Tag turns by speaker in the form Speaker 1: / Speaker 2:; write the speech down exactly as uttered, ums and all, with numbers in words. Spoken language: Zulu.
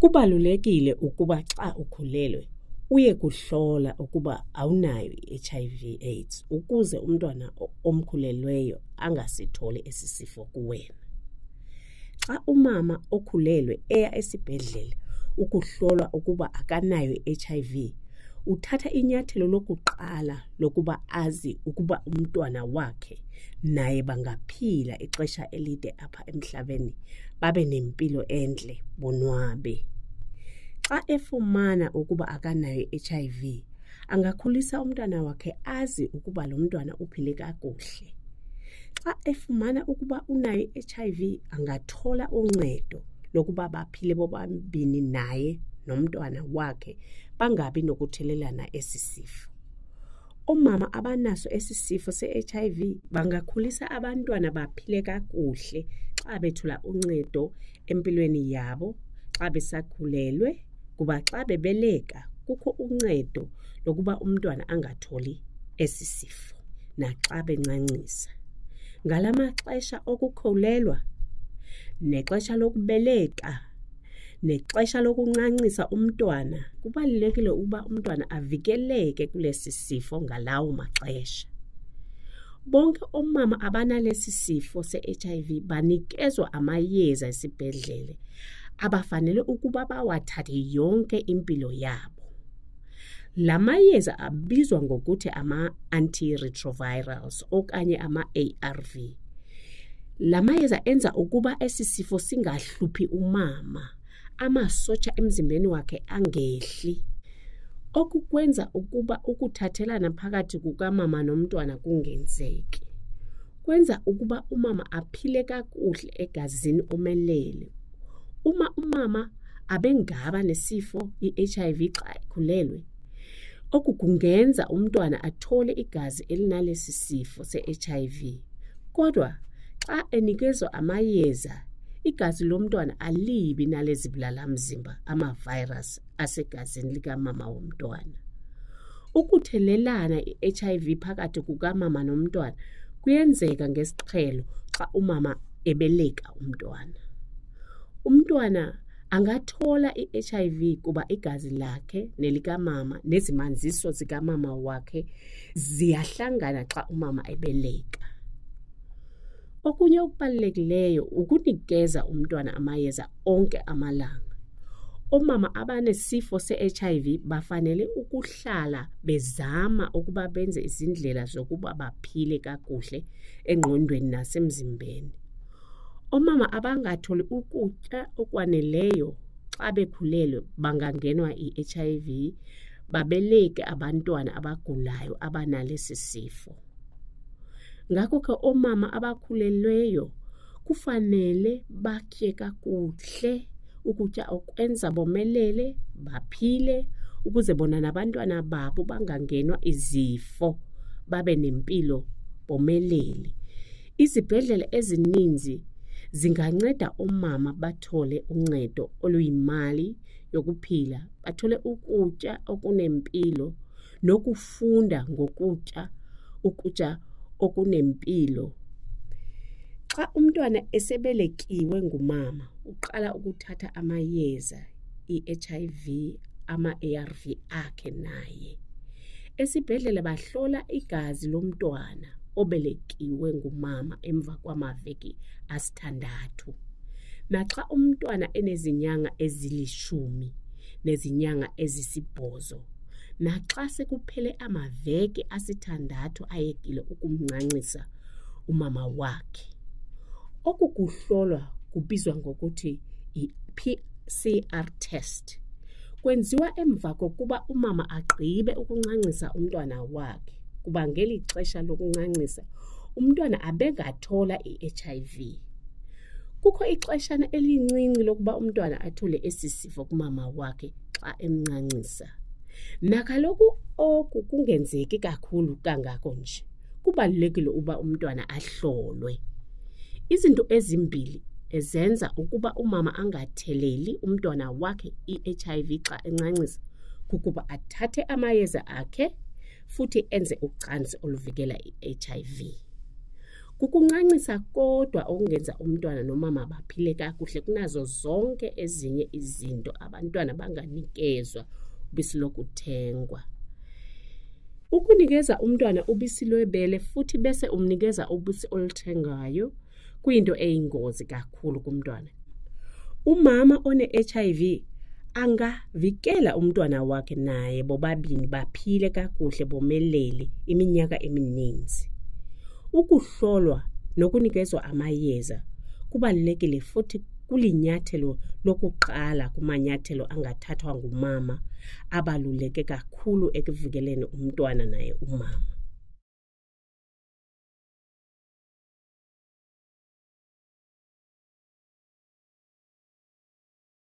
Speaker 1: Kubalulekile ukuba xa ukhulelwe uye kuhlola ukuba awunayo i-H I V AIDS ukuze umntwana omkhulelweyo angasitholi esi sifo kuwena. Xa umama okhulelwe eya esibhedlele ukuhlolwa ukuba akanayo i-H I V, uthatha inyathelo lokuqala lokuba azi ukuba umntwana wakhe naye bangaphila ixesha elide apha emhlabeni, babe nempilo entle, bonwabe. Xa efumana ukuba akanayo i-H I V, angakhulisa umntwana wakhe azi ukuba lo mntwana uphile kakuhle. Xa efumana ukuba unayo i-H I V, angathola uncedo lokuba baphile bobabini naye nomntwana wakhe, bangabi nokuthelelana esi sifo. Omama abanaso esi sifo se-H I V bangakhulisa abantwana baphile kakuhle xa bethola uncedo empilweni yabo, xa besakhulelwe, kuba xa bebeleka kukho uncedo lokuba umntwana angatholi esi sifo naxa bencancisa. Ngala maxesha okukhulelwa, nexesha lokubeleka, nexesha lokuncancisa umntwana, kubalulekile ukuba umntwana avikeleke kulesi sifo ngalawo maxesha. Bonke omama abanalesi sifo se-H I V banikezwa amayeza esibhedlele abafanele ukuba bawathathe yonke impilo yabo. La mayeza abizwa ngokuthi ama-antiretrovirals okanye ama-A R V. La mayeza enza ukuba esi sifo singahluphi umama, amasotsha emzimbeni wakhe angehli. Oku kwenza ukuba ukuthathelana phakathi kukamama nomntwana kungenzeki. Kwenza ukuba umama aphile kakuhle egazini omelele. Uma umama abengaba nesifo i-H I V xa ekhulelwe, oku kungenza umntwana athole igazi elinalesi sifo se-H I V. Kodwa xa enikezwa amayeza, igazi lomntwana alibi nalezi bulalamzimba, ama-virus asegazini likamama womntwana. Ukuthelelana i-H I V phakathi kukamama nomntwana kuyenzeka ngesiqhelo xa umama ebeleka umntwana. Umntwana angathola i-H I V kuba igazi lakhe nelikamama nezimanziso zikamama wakhe ziyahlangana xa umama ebeleka. Okunye okubalulekileyo ukunikeza umntwana amayeza onke amalanga. Omama abanesifo se-H I V bafanele ukuhlala bezama ukuba benze izindlela zokuba baphile kakuhle engqondweni nasemzimbeni. Omama abangatholi ukutya okwaneleyo xa bekhulelwe bangangenwa i-H I V, babeleke abantwana abagulayo abanalesi sifo. Ngakho ke omama abakhulelweyo kufanele bakhe kakuhle ukutya okwenza bomelele, baphile, ukuze bona nabantwana babo bangangenwa izifo, babe nempilo bomelele. Izibhedlele ezininzi zinganceda omama bathole uncedo oluyimali yokuphila, bathole ukutya okunempilo nokufunda ngokutya ukutya okunempilo. Xa umntwana esebelekiwe ngumama, uqala ukuthatha amayeza i-H I V, ama-A R V akhe naye. Esibhedlele bahlola igazi lomntwana obelekiwe ngumama emva kwamaveki asithandathu. Naxa umntwana enezinyanga ezilishumi nezinyanga ezisibhozo, naxa sekuphele amaveki asithandathu ayekile ukumncancisa umama wakhe. Oku kuhlolwa kubizwa ngokuthi i-P C R test. Kwenziwa emva kokuba umama agqibe ukuncancisa umntwana wakhe, kuba ngeli xesha lokuncancisa umntwana abengathola i-H I V. Kukho ixeshana elincinci lokuba umntwana athole esi sifo kumama wakhe xa emncancisa. Nakaloku oku kungenzeki kakhulu kangako nje, kubalulekile uba umntwana ahlolwe. Izinto ezimbili ezenza ukuba umama angatheleli umntwana wakhe i-H I V xa encancisa, kukuba athathe amayeza akhe futhi enze ucansi oluvikela i-H I V. Kukuncancisa kodwa okungenza umntwana nomama baphile kakuhle kunazo zonke ezinye izinto abantwana banganikezwa ubisi lokuthengwa. Ukunikeza umntwana ubisi lwebele futhi bese umnikeza ubisi oluthengayo kuyinto eyingozi kakhulu kumntwana. Umama one-H I V angavikela umntwana wakhe naye bobabili baphile kakuhle bomelele iminyaka emininzi. Ukuhlolwa nokunikezwa amayeza kubalulekile futhi kulinyathelo lokuqala kumanyathelo angathathwa ngumama abaluleke kakhulu ekuvikeleni umntwana naye umama.